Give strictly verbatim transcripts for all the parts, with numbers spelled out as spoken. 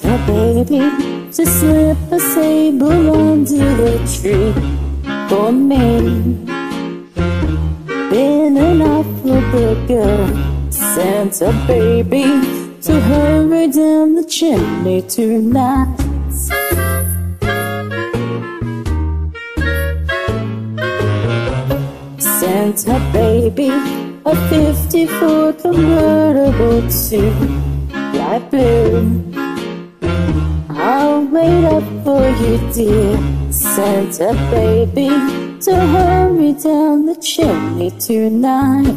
Santa baby to slip a sable under the tree for me. Been an awful good girl, Santa baby, to hurry down the chimney tonight. Santa baby, a fifty-four convertible to light blue. I'll wait up for you, dear Santa baby, to hurry down the chimney tonight.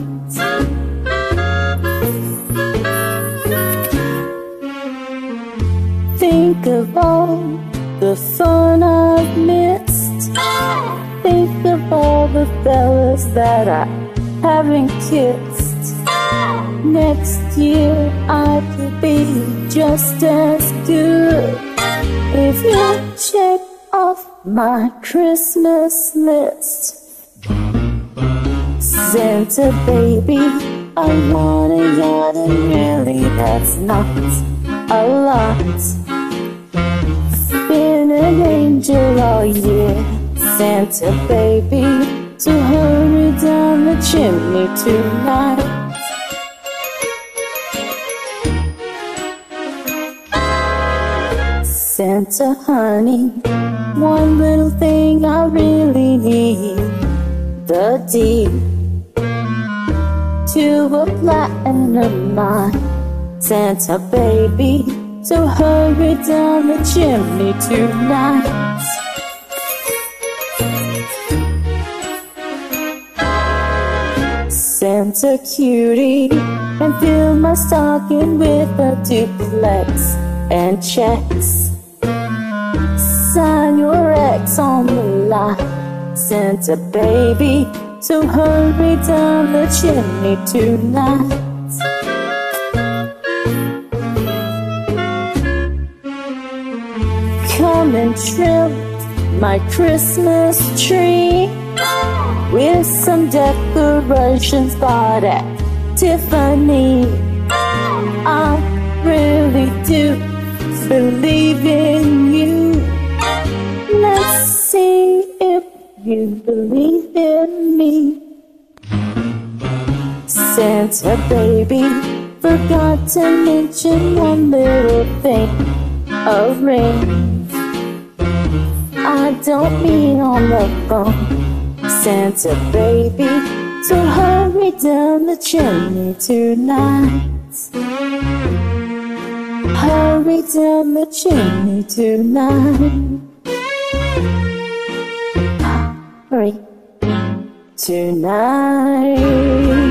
Think of all the fun I've missed. Think of all the fellas that I haven't kissed. Next year I could be just as good if you check off my Christmas list. Santa baby, I want a yacht, and really that's not a lot. Been an angel all year, Santa baby, to hurry down the chimney tonight. Santa honey, one little thing I really need, the deed to a platinum mine. Santa baby, so hurry down the chimney tonight. Santa cutie, and fill my stocking with a duplex and checks. Sign your ex on the line, Santa baby, so hurry down the chimney tonight. Come and trim my Christmas tree with some decorations bought at Tiffany. I really do believe in you. Let's see if you believe in me. Santa baby, forgot to mention one little thing, a ring. I don't mean on the phone, Santa baby, so hurry down the chimney tonight. Hurry down the chimney tonight. Hurry tonight.